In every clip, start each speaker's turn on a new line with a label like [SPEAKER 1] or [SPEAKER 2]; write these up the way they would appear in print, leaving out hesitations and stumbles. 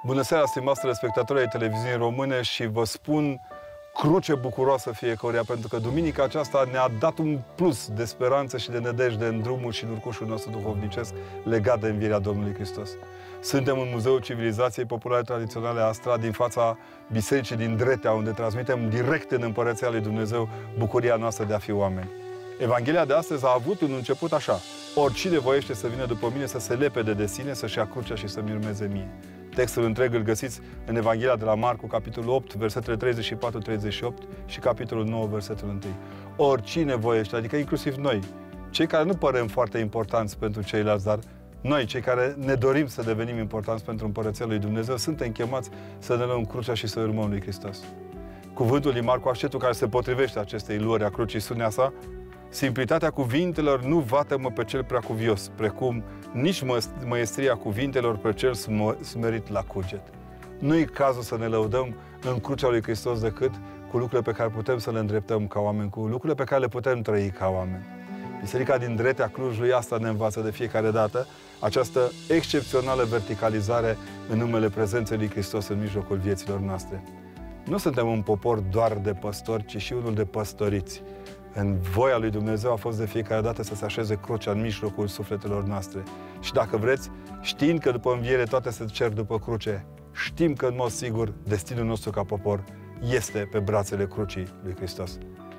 [SPEAKER 1] Bună seara, stimați telespectatori ai televiziunii române, și vă spun cruce bucuroasă fiecăruia, pentru că duminica aceasta ne-a dat un plus de speranță și de nădejde în drumul și în urcușul nostru duhovnicesc legat de învierea Domnului Hristos. Suntem în Muzeul Civilizației Populare Tradiționale Astra, din fața bisericii din Dretea, unde transmitem direct în Împărăția lui Dumnezeu bucuria noastră de a fi oameni. Evanghelia de astăzi a avut un început așa: oricine voiește să vină după mine, să se lepede de sine, să-și ia crucea și să-mi urmeze mie. Textul întreg îl găsiți în Evanghelia de la Marcu, capitolul 8, versetele 34-38 și capitolul 9, versetul 1. Oricine voiește, adică inclusiv noi, cei care nu părem foarte importanți pentru ceilalți, dar noi, cei care ne dorim să devenim importanți pentru Împărăția lui Dumnezeu, suntem chemați să ne luăm crucea și să urmăm lui Hristos. Cuvântul lui Marcu, accentul care se potrivește acestei luări a crucii, spune așa: simplitatea cuvintelor nu vată-mă pe cel preacuvios, precum nici măestria cuvintelor pe cel smerit la cuget. Nu-i cazul să ne lăudăm în crucea lui Hristos decât cu lucrurile pe care putem să le îndreptăm ca oameni, cu lucrurile pe care le putem trăi ca oameni. Biserica din Dretea Clujului asta ne învață de fiecare dată, această excepțională verticalizare în numele prezenței lui Hristos în mijlocul vieților noastre. Nu suntem un popor doar de păstori, ci și unul de păstoriți. În voia lui Dumnezeu a fost de fiecare dată să se așeze crucea în mijlocul sufletelor noastre. Și dacă vreți, știind că după înviere toate se cer după cruce, știm că în mod sigur destinul nostru ca popor este pe brațele crucii lui Hristos.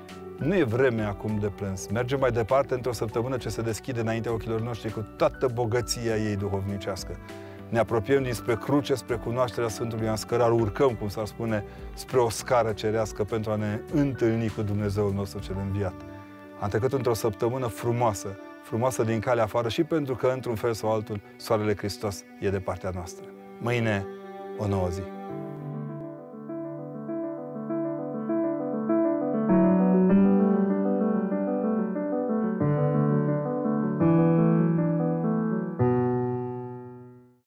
[SPEAKER 1] Nu e vreme acum de plâns. Mergem mai departe într-o săptămână ce se deschide înaintea ochilor noștri cu toată bogăția ei duhovnicească. Ne apropiem dinspre cruce, spre cunoașterea Sfântului Ioan Scăraru, urcăm, cum s-ar spune, spre o scară cerească pentru a ne întâlni cu Dumnezeul nostru cel înviat. Am trecut într-o săptămână frumoasă, frumoasă din calea afară, și pentru că, într-un fel sau altul, soarele Hristos e de partea noastră. Mâine, o nouă zi.